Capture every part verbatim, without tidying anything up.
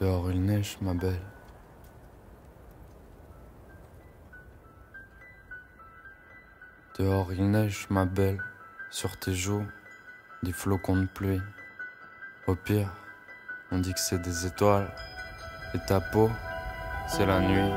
Dehors il neige, ma belle. Dehors il neige, ma belle. Sur tes joues, des flocons de pluie. Au pire, on dit que c'est des étoiles. Et ta peau, c'est la nuit.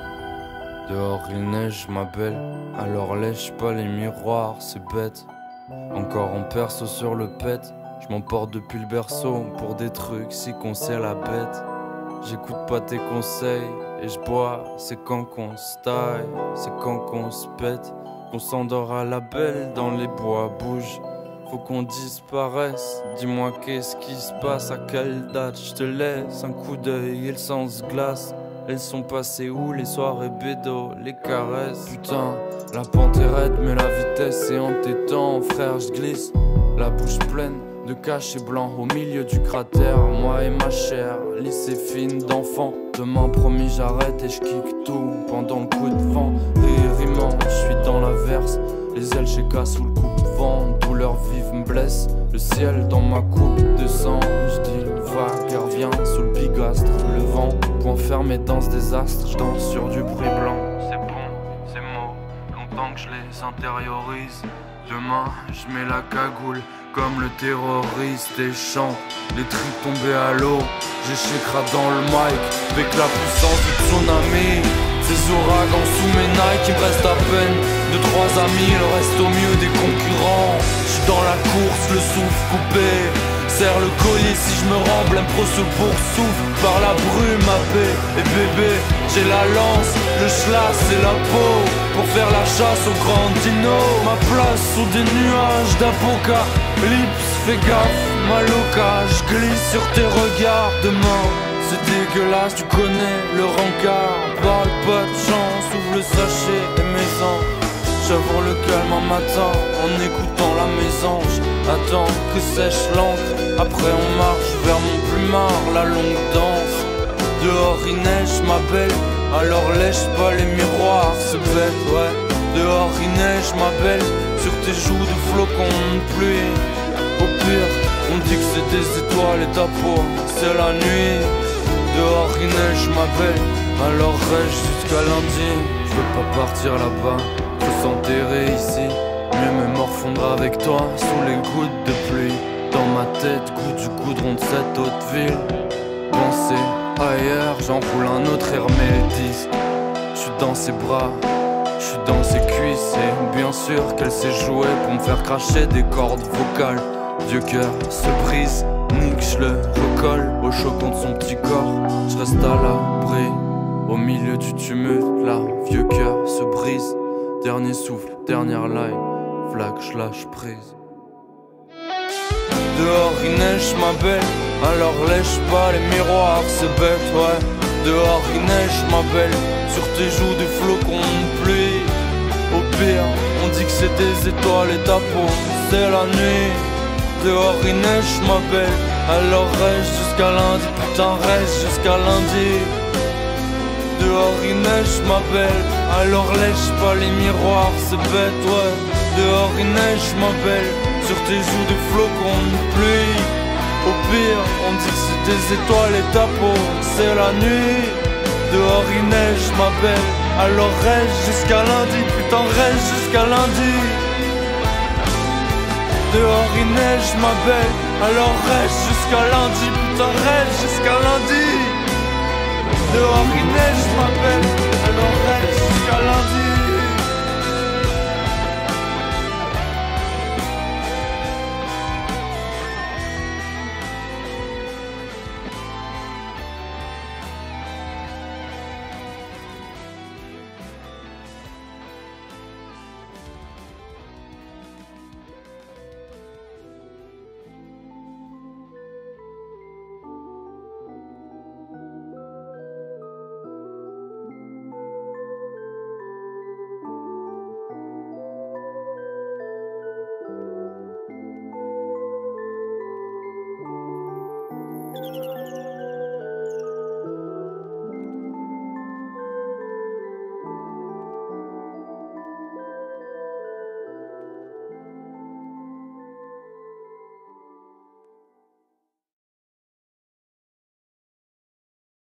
Dehors il neige, ma belle. Alors lèche pas les miroirs, c'est bête. Encore en perso sur le pet. Je m'emporte depuis le berceau pour des trucs si qu'on sait la bête. J'écoute pas tes conseils et je bois. C'est quand qu'on se taille, c'est quand qu'on se pète. Qu'on s'endort à la belle dans les bois. Bouge, faut qu'on disparaisse. Dis-moi qu'est-ce qui se passe, à quelle date je te laisse un coup d'œil et le sens glace. Elles sont passées où les soirées bédo, les caresses. Putain, la pente est raide mais la vitesse est entêtant. Frère, je glisse, la bouche pleine de cachets blancs au milieu du cratère. Moi et ma chère, lisse et fine d'enfant. Demain promis j'arrête et je kick tout pendant le coup de vent. Rimant, je suis dans l'averse. Les ailes chez K sous le coupe-vent. Douleur vive me blesse. Le ciel dans ma coupe de sang. Je dis une vague, elle revient sous le bigastre. Le vent, point fermé dans ce désastre. Je danse sur du bruit blanc. C'est bon, c'est mots, longtemps que je les intériorise. Demain, je mets la cagoule comme le terroriste et chante les tripes tombés à l'eau. J'échecra dans le mic avec la puissance du tsunami. Ces ouragans sous mes Nike, il me reste à peine deux trois amis, le reste au mieux des concurrents. J'suis dans la course, le souffle coupé. Serre le collier si je me rends, blême pro se poursuivre par la brume à paix. Et bébé, j'ai la lance, le schlass et la peau pour faire la chasse aux grands dinos. Ma place sous des nuages d'apocalypse, fais gaffe, ma loca, je glisse sur tes regards. Demain, c'est dégueulasse, tu connais le rencard. Parle pas de chance, ouvre le sachet et mes anges. J'avoue le calme un matin en écoutant la mésange. Attends que sèche l'encre, après on marche vers mon plumard, la longue danse. Dehors il neige ma belle, alors lèche pas les miroirs, c'est bête ouais. Dehors il neige ma belle, sur tes joues de flocons de pluie. Au pire, on dit que c'est des étoiles et ta peau, c'est la nuit. Dehors il neige ma belle, alors reste jusqu'à lundi. Je veux pas partir là-bas, faut s'enterrer ici. Mieux me morfondre avec toi sous les gouttes de pluie. Dans ma tête, goût du goudron de cette haute ville. Penser ailleurs, j'enroule un autre hermétisme. J'suis dans ses bras, j'suis dans ses cuisses. Et bien sûr qu'elle s'est jouée pour me faire cracher des cordes vocales. Vieux cœur se brise, nique, je le recolle au chaud contre son petit corps. Je reste à l'abri, au milieu du tumulte. Là, vieux cœur se brise. Dernier souffle, dernière line, flag, je lâche prise. Dehors il neige ma belle, alors lèche pas les miroirs, c'est bête ouais. Dehors il neige ma belle, sur tes joues des flocons de pluie. Au pire, on dit que c'est des étoiles et ta peau, c'est la nuit. Dehors il neige ma belle, alors reste jusqu'à lundi, putain reste jusqu'à lundi. Dehors il neige ma belle, alors lèche pas les miroirs, c'est bête ouais. Dehors il neige ma belle, sur tes joues des flocons de pluie. Au pire, on dit que c'est des étoiles et ta peau, c'est la nuit. Dehors il neige ma belle, alors reste jusqu'à lundi, putain reste jusqu'à lundi. Dehors il neige ma belle, alors reste jusqu'à lundi, putain reste jusqu'à lundi. Dehors il neige ma belle, alors reste jusqu'à lundi.